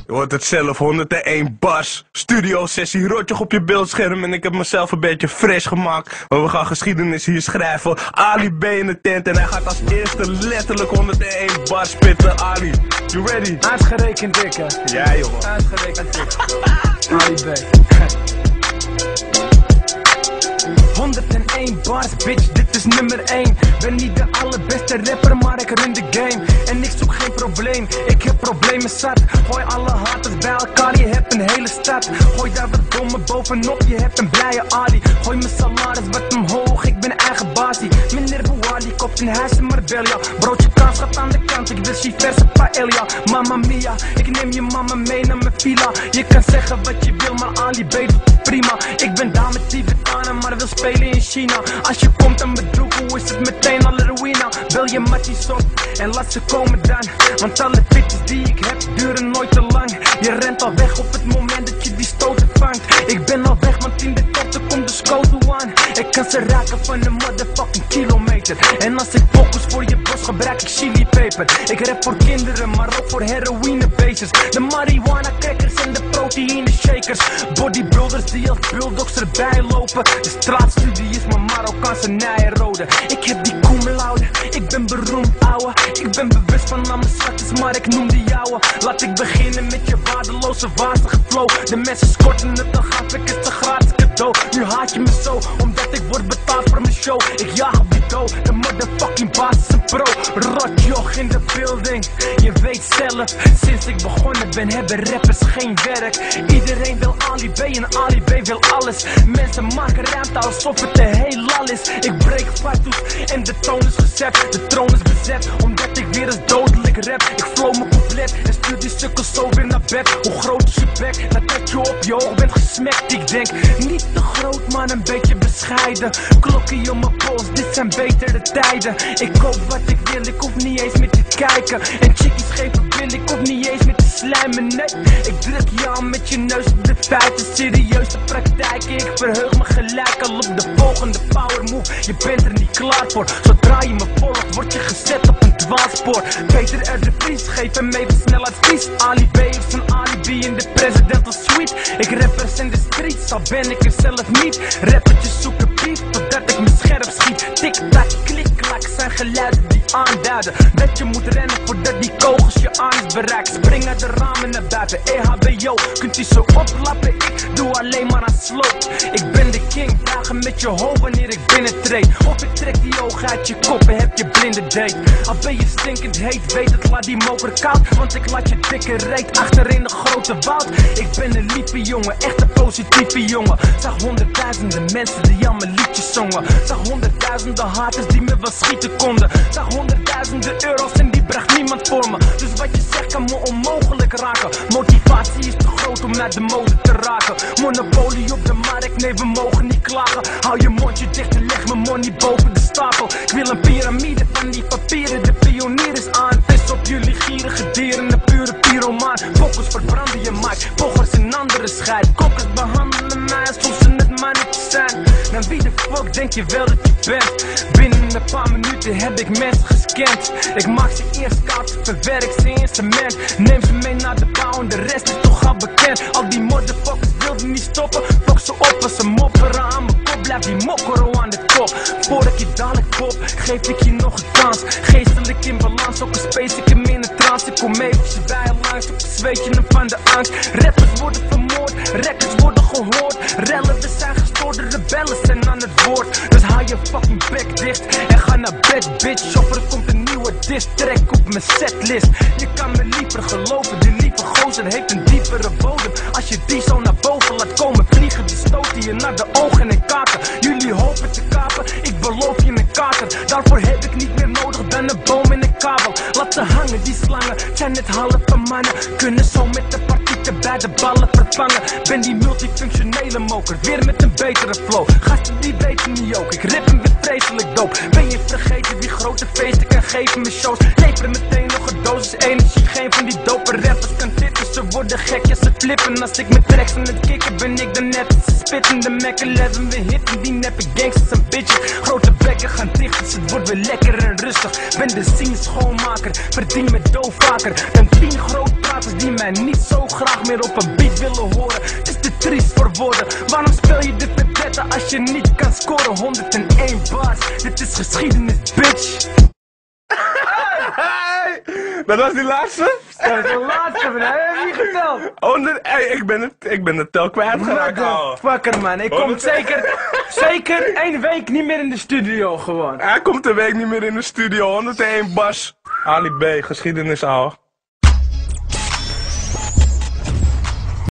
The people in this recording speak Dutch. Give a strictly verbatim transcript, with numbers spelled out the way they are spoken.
Je hoort het zelf, honderdéén bars. Studio sessie, rotjoch op je beeldscherm en ik heb mezelf een beetje fresh gemaakt. Maar we gaan geschiedenis hier schrijven. Ali B in de tent en hij gaat als eerste letterlijk honderdéén bars spitten. Ali, you ready? Uitgerekend dikke. Ja jongen. Uitgerekend dikke. Ali B. honderdéén bars, bitch, dit is nummer één. Ben niet de allerbeste rapper, maar ik run de game. En ik zoek geen probleem, ik heb problemen zat. Gooi alle haters bij elkaar, je hebt een hele stad. Gooi daar wat domme bovenop, je hebt een blije Ali. Gooi mijn salaris wat omhoog, ik ben eigen basie. Meneer Bouali, koopt een huis in Marbella. Broodje kaas gaat aan de kant, ik wil verse paella. Mamma mia, ik neem je mama mee naar mijn villa. Je kan zeggen wat je wil, maar Ali B doet het prima. Ik ben daar met Tibetanen, maar wil spelen in China. Als je komt aan mijn droeg, hoe is het meteen al ruïna? Bel je matties op en laat ze komen dan. Want alle bitches die ik heb duren nooit te lang. Je rent al weg op het moment dat je die stoten vangt. Ik ben al weg, want in de korte komt de scoto aan. Ik kan ze raken van een motherfucking kilometer. En als ik focus voor je bos gebruik ik chilipeper. Ik rap voor kinderen, maar ook voor heroïnebeestjes. De marijuana crackers en de proteïne shakers. Bodybuilders die als bulldogs erbij lopen. De straatstudie is mijn Marokkaanse Nijrode. Ik heb die cum laude, ik ben beroemd ouwe. Ik ben bewust van al mijn schatjes, maar ik noem die jouwe. Laat ik beginnen met je waardeloze wazige flow. De mensen skorten het, dan gaf ik het een gratis cadeau. Nu haat je me zo, omdat ik word betaald voor mijn show. Ik jaag op die dough, de motherfucking baas is een pro. Rotjoch in de building, je weet zelf. Sinds ik begonnen ben hebben rappers geen werk. Iedereen wil Ali B en Ali B wil alles. Mensen maken ruimte alsof het een heel lal is. Ik breek fatsoes en de toon is gezet. De troon is bezet, omdat ik weer eens dodelijk rap. Ik flow me compleet en stuur die sukkels zo weer naar bed. Hoe groot is je bek, nadat je op je oog bent gesmekt. Ik denk, niet te groot maar een beetje bescheiden. Klokkie om mijn pols, dit zijn betere tijden. Ik koop wat ik wil, ik hoef niet eens meer te kijken. En chickies geven bil, ik hoef niet eens meer te slijmen, nee. Ik druk je aan met je neus op de feiten, serieuze praktijken. Ik verheug me gelijk al op de volgende power move. Je bent er niet klaar voor, zodra je me volgt word je gezet op een dwaalspoor. Peter R. de Vries, geef hem even snel advies. Ali B heeft zijn alibi in de presidential suite. Ik rappers in de streets, al ben ik er zelf niet. Rappertjes zoeken beef, totdat ik me scherp schiet. Tik-tak, klik-klak zijn geluiden die aanduiden dat je moet rennen voordat die kogels je anus bereikt. Spring uit de ramen naar buiten, E H B O. Kunt u zo oplappen, ik doe alleen maar aan sloop. Ik ben de king, dragen met je hoofd wanneer ik binnentreed. Of ik trek die ogen uit je kop en heb je blinde date. Al ben je stinkend heet, weet het, laat die moker koud. Want ik laat je dikke reet achter in de grote woud. Ik ben een lieve jongen, echt een positieve jongen. Zag honderdduizenden mensen die aan mijn liedjes zongen. Zag honderdduizenden haters die me wel schieten konden. Zag honderdduizenden euro's en die bracht niemand voor me. Dus wat je zegt kan me onmogelijk raken. Motivatie is te groot om naar de mode te raken. Monopolie op de markt, nee we mogen niet klagen. Hou je mondje dicht en leg mijn money boven de stapel. Ik wil een piramide van die papieren, de pionier is aan. Vis op jullie gierige dieren, een pure pyromaan. Pokkers verbranden je mic, poggers en andere scheid. Kokkers behandelen mij alsof ze het maar niet zijn. Nou wie de fuck denk je wel dat je bent? Binnen een paar minuten heb ik mensen gescand. Ik maak ze eerst koud, verwerk ze in cement. Neem ze mee naar de bouw en de rest is toch al bekend. Al die motherfuckers wilden niet stoppen. Fok ze op als ze mopperen aan mijn kop. Blijf die mokkero aan de top. Voordat je dadelijk pop, geef ik je nog een kans. Geestelijk in balans, ook een space ik hem in een trance. Ik kom eventjes bij je langs, op zweet je hem van de angst. Rappers worden vermoord, records worden gehoord. Rellen, we zijn gestoorde rebellen zijn aan het woord. Dus hou je fucking bek dicht en ga naar bed bitch. Of er komt een nieuwe diss track op mijn setlist. Je kan me liever geloven, die lieve gozer heeft een diepere bodem. Als je die zo naar boven laat komen vliegen, die stoten je naar de ogen en kaken. Jullie hopen te kapen, ik beloof je een kater. Daarvoor heb ik niet meer nodig dan een boom en een kabel. Laat ze hangen, die slangen zijn net halve mannen. Kunnen zo met de partieten bij de ballen vervangen. Ben die multifunctionele moker, weer met een betere flow. Gasten die weten niet ook, ik rip hem weer vreselijk doop. Ben je vergeten wie grote feesten kan geven met shows? Lever meteen nog een dosis energie, geen van die dope rappers kan dit, dus ze worden gek, ja ze flippen. Als ik met tracks aan het kicken ben ik dan net. Ze spitten de mekken, leven we hitten. Die neppe gangsters en bitches. Grote bekken gaan dicht, dus het wordt weer lekker en rustig. Ben de scene schoonmaker, verdien met doof vaker dan tien grootpraters die mij niet zo graag meer op een beat willen horen. Is te triest voor woorden, waarom speel je de verdette als je niet kan scoren? honderdéén bars, dit is geschiedenis, bitch. Dat was die laatste? Dat is de laatste, man. Heb je niet geteld? honderd, hey, ik ben het, ik ben het tel kwijtgeraakt. Motherfucker, man. Ik kom honderd zeker, zeker één week niet meer in de studio gewoon. Hij komt een week niet meer in de studio, honderdéén bas. Ali B, geschiedenis al.